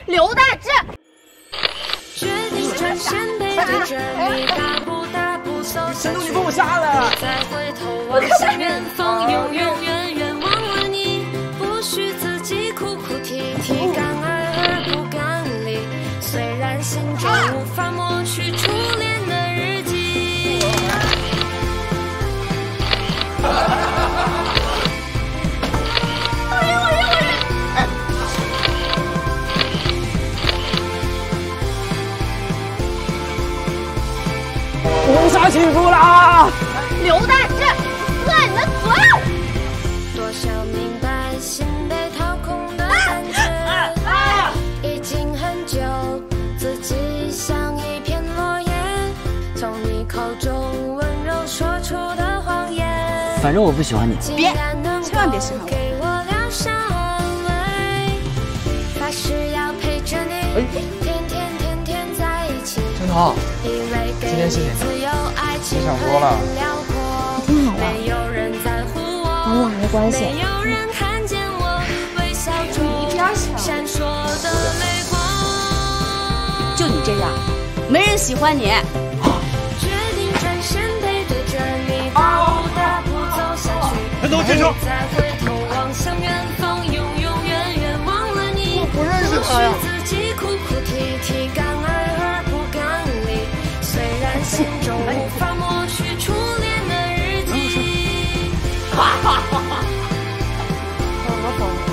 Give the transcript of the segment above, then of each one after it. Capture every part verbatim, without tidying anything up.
刘大志。 神都你跟我瞎了！ 我看看。 永永远远忘了你，不许自己哭哭啼啼，敢爱而不敢理。虽然心中无法抹去初恋的日记。 红霞幸福啦！ 刘大志，算你的嘴！ 多少明白心被掏空的感觉，已经很久，自己像一片落叶，从你口中温柔说出的谎言。 反正我不喜欢你， 别，千万别喜欢我。发誓要陪着你，天天天天在一起。 陈彤，今天谢谢你。你想多了。 挺好的，咱俩没关系。 你一边想。 就你这样，没人喜欢你。 陈彤，接受。我不认识他呀。 心中无法抹去初恋的日记。 哈哈哈哈！疯了疯了！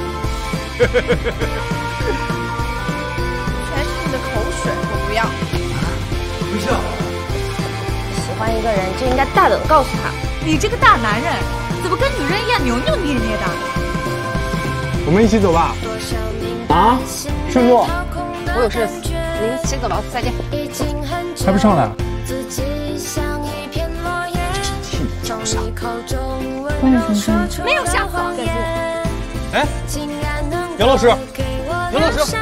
全是你的口水，我不要。 不笑。 喜欢一个人就应该大胆告诉他。 你这个大男人，怎么跟女人一样扭扭捏捏的？ 我们一起走吧。啊，顺路。 我有事，您先走了，再见。 还不上来？ 自己像一片落叶，从你口中温柔说出没有下谎言。 哎，杨老师，杨老师，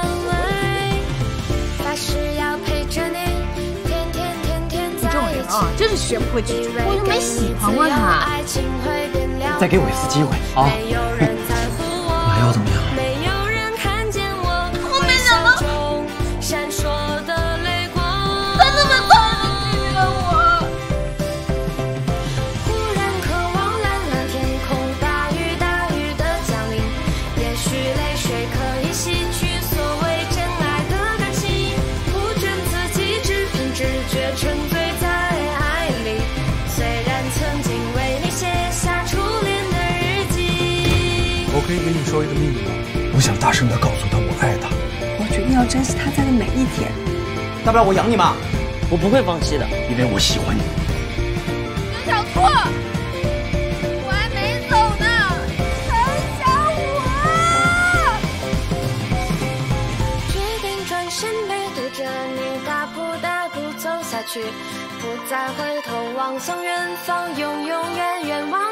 你这种人啊，真是学不会拒绝。我又没喜欢过他。 再给我一次机会啊！我还要怎么样？ 我没想到，他那么痛。 我可以跟你说一个秘密吗？我想大声的告诉他我爱他。 我决定要珍惜他在的每一天。 大不了我养你嘛，我不会放弃的，因为我喜欢你。 刘小兔，我还没走呢，还想我？ 决定转身背对着你，大步大步走下去，不再回头望向远方，永永远远望。